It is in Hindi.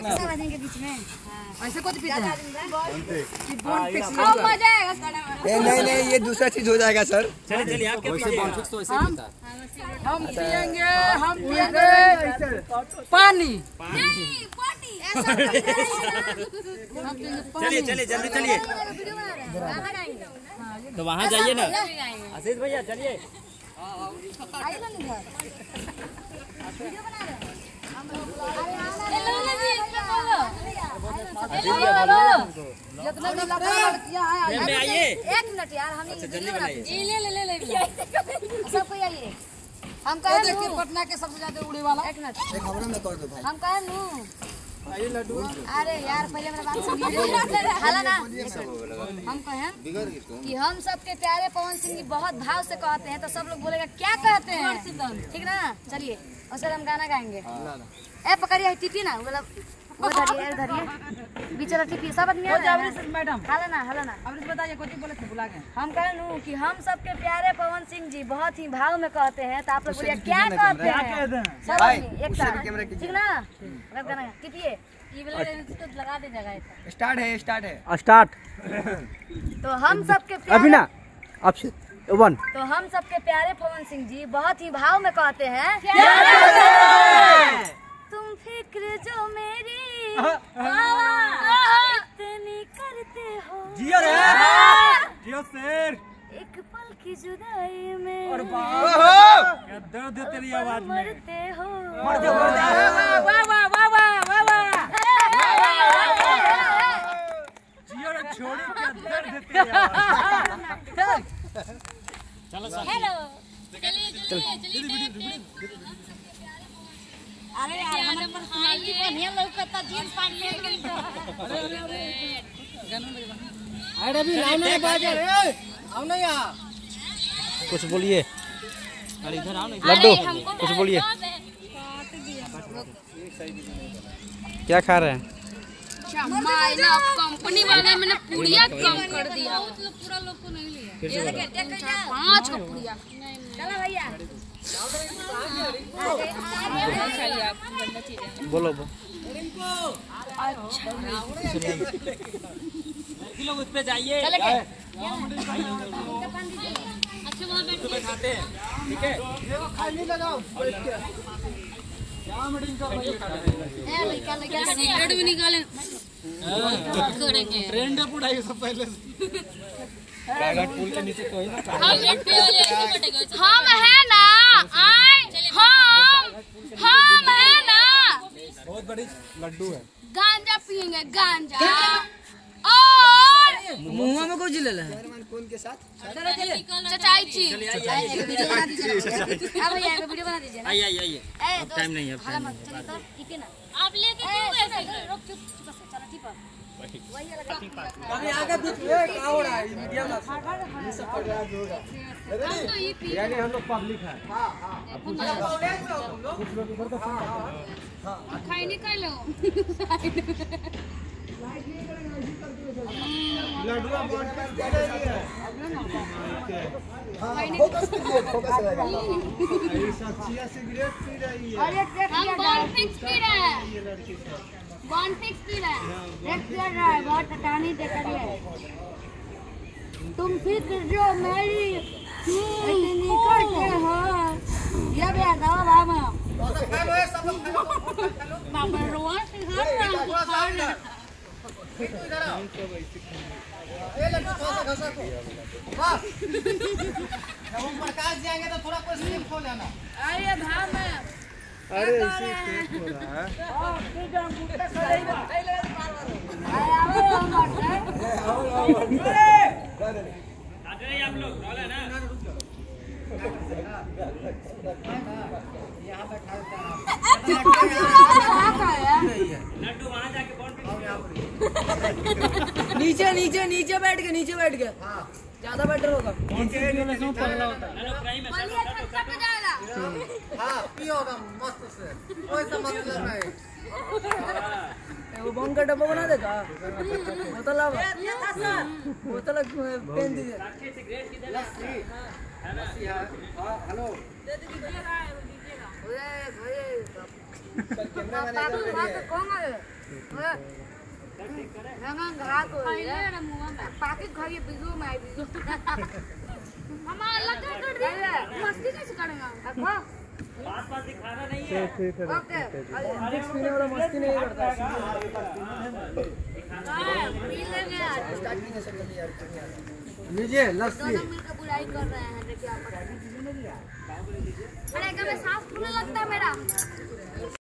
बजेंगे बीच में ऐसे कुछ पीते हैं कि बॉन्ड फिक्स मजा आएगा। नहीं ये दूसरा चीज हो जाएगा सर। चलिए आप क्या पीजिएगा? हम पिएंगे पानी। चलिए जल्दी चलिए। तो वहाँ जाइए ना आशीष भैया, चलिए। आइए 1 मिनट यार, हम जल्दी बनाइए। ले सब कोई आइए। हम कहे देखिए पटना के सबसे ज्यादा उड़े वाला। 1 मिनट खबर में कर दो भाई। हम कहे नू। अरे यार पहले मेरा बात सुनिए। हाला ना। हम कहें कि हम सबके प्यारे पवन सिंह जी बहुत भाव से कहते हैं, तो सब लोग बोलेगा क्या कहते हैं, ठीक ना? चलिए और सर हम गाना गाएंगे। ए पकड़िए टिपी ना, मतलब वो धरिए बीच वाला टिपी सब आदमी मैडम हाला ना। अब बताइए कुछ बोले थे बुला के। हम कहें नू कि हम सबके प्यारे पवन सिंह जी बहुत ही भाव में कहते हैं, तो आप लोग बोलिए क्या कहते हैं सब आदमी एक साथ, ठीक ना? गाना टिपिए लगा दीजिएगा। स्टार्ट है स्टार्ट। तो हम सबके अभी ना आप 1। तो हम सबके प्यारे पवन सिंह जी बहुत ही भाव में कहते हैं, तुम फिक्र जो मेरी इतनी करते हो, जियो सर। एक पल की जुदाई में दर्द तेरी आवाज में मरते हो। जियो रे छोड़ी क्या दर्द तेरी आवाज। चलो हेलो चलिए। अरे यार हमारे पर्सनालिटी बढ़िया लौकता, जींस पहन ले अरे भी लाना बाजे रे, आओ ना यहाँ। कुछ बोलिए। इधर आओ ना लड्डू, कुछ बोलिए। क्या खा रहे हैं? कंपनी वाले मैंने पूरिया कम कर दिया, पूरा लोग को नहीं लिया। 5 का पूरिया। चलो भैया बोलो। लोग उस पे जाइए। अच्छा वहाँ बैठाते हैं, ठीक है? सिगरेट भी निकाले ट्रेंड उड़ाइए सब पहले से। पुल के नीचे कोई ना हम है ना हम है ना। बहुत बड़ी लड्डू है। गांजा पियेंगे गांजा और मुँह में कुछ ले ले। कौन के साथ? चचाई ची वीडियो बना दीजिए। अब भैया वीडियो बना दीजिए। आइए टाइम नहीं है। चलिए तो ठीक है ना, आप लेके क्यों ऐसे रुक चुप चलो ठीक है। अभी आगे बीच में का हो रहा है मीडिया में ये सब पड़ रहा है जोड़ा। यानी हम लोग पब्लिक है। खाई निकाल लो। लड्डू बॉन्ड पे दे रही है। फोकस रहेगा। ये सच्चिया सिगरेट पी रही है। हम बॉन्ड फिक्स पी रहे हैं, बॉन्ड फिक्स पी रहे हैं, देख रहा है बहुत टटानी देख रही है। तुम फिक्र जो मेरी इतनी करते हो, ये भी आता बाबा बाबा रोआ सिखा रहा है। ये लड्डू थोड़ा सा वाह जब हम प्रकाश जाएंगे तो थोड़ा कुछ स्लिप हो जाना। अरे भाव में अरे इसी टेस्ट हो रहा है। आप लोग ना लड्डू वहाँ जाके नीचे बैठ के ज्यादा बेटर होगा। हाँ पियोगा मस्त से, कोई सा मतलब नहीं। वो बम का डब्बा बना देगा, बोतल पेन दीजिए। हेलो पाकिट खाइए बिजू में बिजू हमारा लगा कर दे मस्ती कैसे करेंगे आसपास दिखाना नहीं है। ओके पीने वाला मस्ती नहीं करता पी लेंगे आज लीजिए लस्सी दोनों मिलकर बुराई कर रहे हैं देखिए आप अरे कभी सांस फूलने लगता है मेरा